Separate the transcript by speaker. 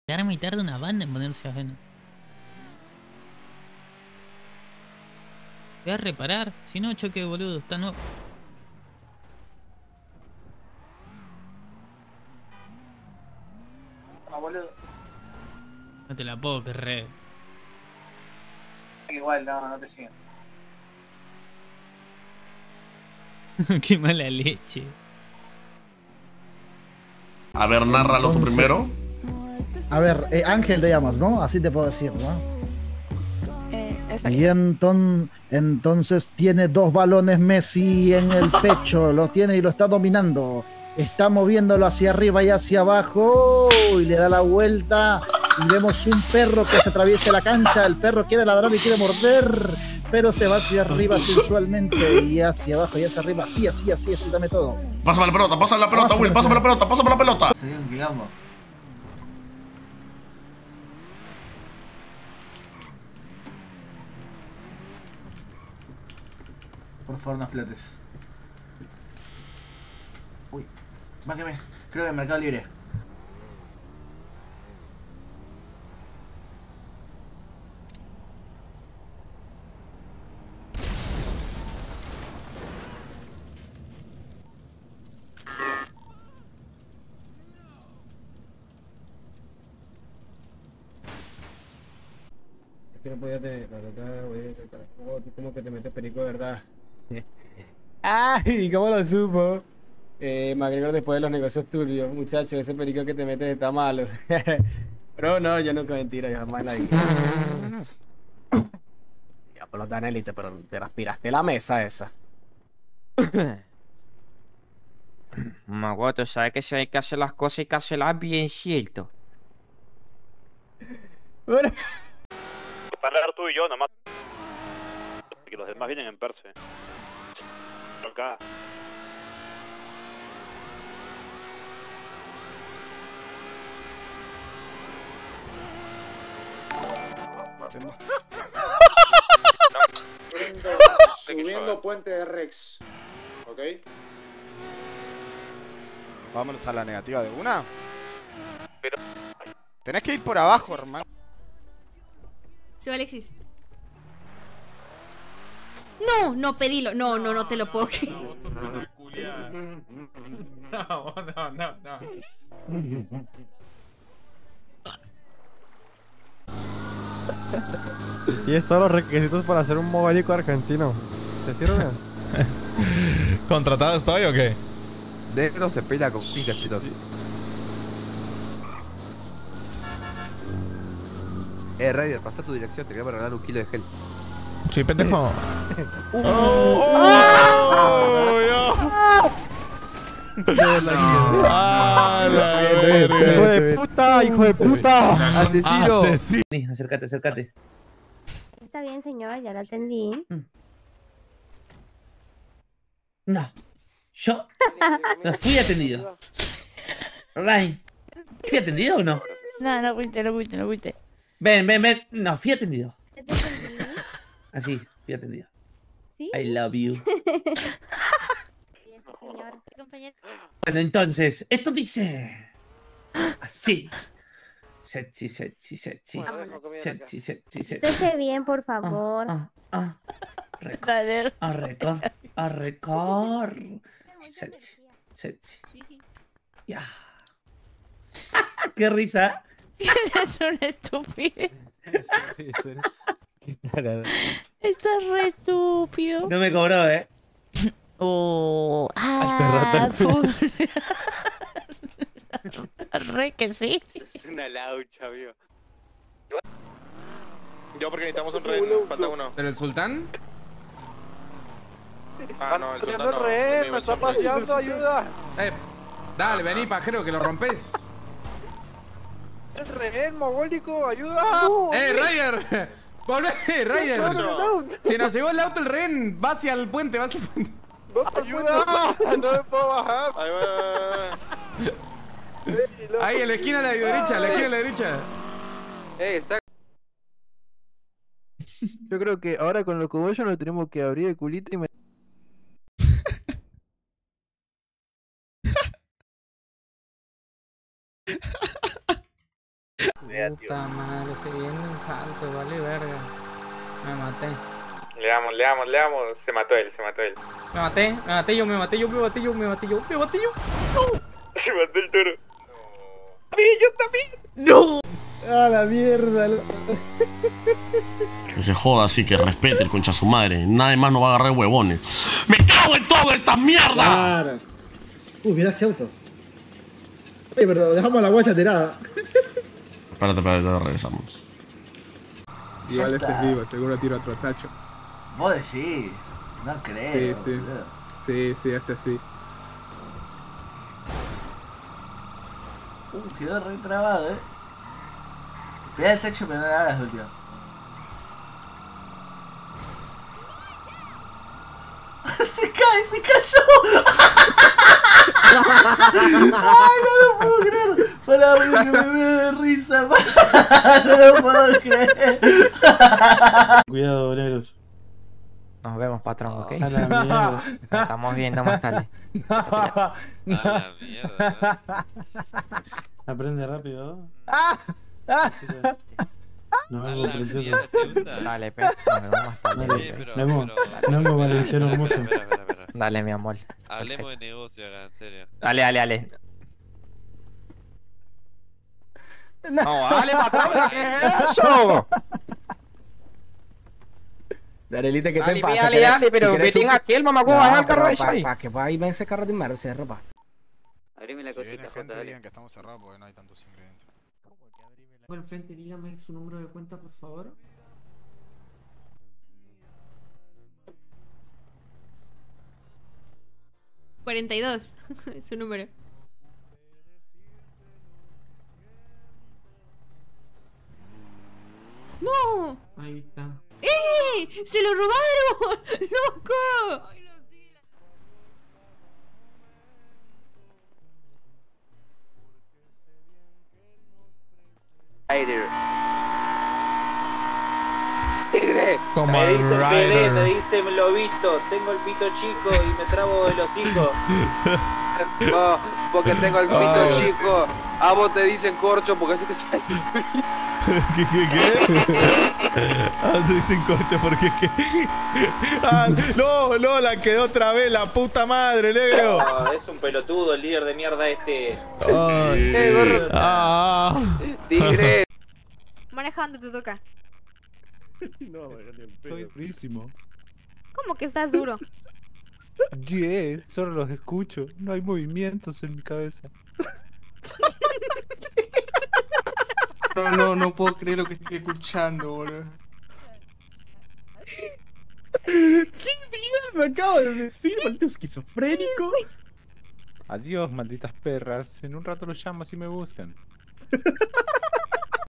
Speaker 1: Arma y tarda una banda en ponerse ajeno. Voy a reparar, si no choque boludo, está nuevo.
Speaker 2: No, boludo.
Speaker 1: No te la puedo creer.
Speaker 2: Igual, no te siguen.
Speaker 1: Qué mala leche.
Speaker 3: A ver, nárralo tú primero.
Speaker 4: A ver, Ángel te llamas, ¿no? Así te puedo decir, ¿no?
Speaker 5: Exacto.
Speaker 4: Y entonces tiene dos balones Messi en el pecho, lo tiene y lo está dominando. Está moviéndolo hacia arriba y hacia abajo y le da la vuelta y vemos un perro que se atraviesa la cancha. El perro quiere ladrar y quiere morder, pero se va hacia arriba sensualmente y hacia abajo y hacia arriba. Así, dame todo.
Speaker 3: Pásame la pelota, Will. Pásame la pelota.
Speaker 2: Sería un quilombo. Por favor, no explotes. Uy, bájame. Creo que Mercado Libre.
Speaker 6: Es que no podía tener, como que te metes perico de verdad. ¡Ay! ¿Cómo lo supo? McGregor después de los negocios turbios, muchacho, ese perico que te metes está malo. Pero no, yo nunca mentira, yo jamás la dije. Ya por los Danelite, pero te aspiraste la mesa esa.
Speaker 7: Magoto, sabes que si hay que hacer las cosas hay que hacerlas bien, ¿cierto?
Speaker 6: Bueno.
Speaker 8: Parar tú y yo nomás. Que los demás vienen en perse. Acá.
Speaker 9: Subiendo puente de Rex. ¿Ok?
Speaker 10: Vámonos a la negativa de una.
Speaker 8: Pero...
Speaker 10: Tenés que ir por abajo, hermano.
Speaker 5: Soy Alexis. No, pedilo. No te lo puedo creer.
Speaker 1: No.
Speaker 11: Tienes todos los requisitos para ser un mogólico argentino. ¿Te sirve?
Speaker 12: ¿Contratado estoy o qué?
Speaker 13: Negro se pela con Pikachu. Raider, pasa tu dirección, te quería regalar 1 kilo de gel.
Speaker 12: Sí, pendejo.
Speaker 11: ¡Hijo de puta! ¡Hijo de puta!
Speaker 13: ¡Asesino!
Speaker 7: Acércate.
Speaker 5: Está bien, señor, ya la atendí.
Speaker 1: No. Yo no fui atendido. Ryan, ¿fui atendido o no?
Speaker 5: No fuiste.
Speaker 1: Ven. No, fui atendido. Así, fui atendido.
Speaker 5: ¿Sí?
Speaker 1: I love you.
Speaker 5: Señor, compañero.
Speaker 1: Bueno, entonces, esto dice... Así. Sexy.
Speaker 5: Esté bien, por favor.
Speaker 1: Arrecor. Sexy. Ya. ¡Qué risa!
Speaker 5: Tienes un estúpido. Estás re estúpido.
Speaker 1: No me cobró, ¿eh?
Speaker 5: Re que sí.
Speaker 9: Es una laucha, amigo. Yo porque necesitamos un rehén, falta uno.
Speaker 13: ¿Pero el sultán?
Speaker 9: Ah, no, el sultán no. Me está paseando, ayuda.
Speaker 13: Dale, vení, pajero, que lo rompes.
Speaker 9: El rehén, mogólico, ayuda.
Speaker 13: Ryder. Volvé, Ryder. Se nos llegó el auto, el rehén. Va hacia el puente,
Speaker 9: ¡Ayuda! No me puedo bajar. Ahí va.
Speaker 13: Ahí, en la esquina a la derecha, está.
Speaker 11: Yo creo que ahora con los cogollos nos tenemos que abrir el culito y
Speaker 13: Puta madre, se viene el salto, vale verga. Me maté.
Speaker 9: Le damos. Se mató él.
Speaker 13: Me maté yo.
Speaker 9: Se mató el toro. Yo también.
Speaker 13: ¡No!
Speaker 4: ¡A la mierda!
Speaker 3: Que se joda así, que respete el concha a su madre. Nadie más nos va a agarrar huevones. ¡Me cago en toda esta mierda!
Speaker 4: Claro. Mira ese auto. Oye, pero dejamos la guacha tirada.
Speaker 3: Espérate, regresamos.
Speaker 2: Igual este es vivo,
Speaker 6: seguro tiro otro tacho.
Speaker 2: Vos decís. No creo. boludo.
Speaker 6: Sí, este sí.
Speaker 2: Quedó re trabado, Pega el techo, pero no la hagas de última. Se cayó. Ay, no lo puedo creer. Pará, boludo, que me veo de risa. No lo puedo creer.
Speaker 1: Cuidado, negros.
Speaker 7: Nos vemos, patrón, ¿ok?
Speaker 1: A la mierda.
Speaker 7: Nos estamos viendo más tarde.
Speaker 9: A la mierda.
Speaker 1: Aprende rápido. Nos vemos, precioso.
Speaker 7: Dale, pe. Nos vemos más tarde.
Speaker 1: Nos vemos, Valenciano hermoso.
Speaker 7: Dale, mi amor.
Speaker 9: Hablemos de negocio acá, en serio.
Speaker 7: Dale. No, dale, patrón. ¿Qué es eso?
Speaker 6: Dale, Lita, que te
Speaker 7: Dale,
Speaker 6: pasa.
Speaker 7: dale, pero que tenga aquí el mamacó, baja el carro de ahí.
Speaker 6: Para que vaya y ven ese carro de merce, ropa.
Speaker 7: Abrime la
Speaker 10: Si viene
Speaker 7: cosita,
Speaker 10: gente,
Speaker 7: Jota,
Speaker 10: digan que estamos cerrados porque no hay tantos ingredientes.
Speaker 13: Al frente, dígame su número de cuenta, por favor.
Speaker 5: $42, su número. ¡No!
Speaker 13: Ahí está.
Speaker 5: ¡Se lo robaron! ¡Loco!
Speaker 12: Como
Speaker 8: Me
Speaker 12: el
Speaker 8: dicen PD,
Speaker 12: Rider.
Speaker 8: me dicen lo visto, tengo el pito chico y me trabo de los hijos.
Speaker 9: Porque tengo el pito chico. A vos te dicen corcho porque así te sale.
Speaker 12: ¿Qué? Ah, se dicen corcho porque qué. Ah, no, la quedó otra vez, la puta madre, negro.
Speaker 8: No, es un pelotudo el líder de mierda este.
Speaker 9: Tigre.
Speaker 5: Maneja donde te toca.
Speaker 11: Estoy durísimo.
Speaker 5: ¿Cómo que estás duro?
Speaker 11: Solo los escucho. No hay movimientos en mi cabeza.
Speaker 6: No puedo creer lo que estoy escuchando, boludo.
Speaker 4: ¿Qué mierda acabo de decir, maldito esquizofrénico?
Speaker 11: Adiós, malditas perras. En un rato los llamo si me buscan.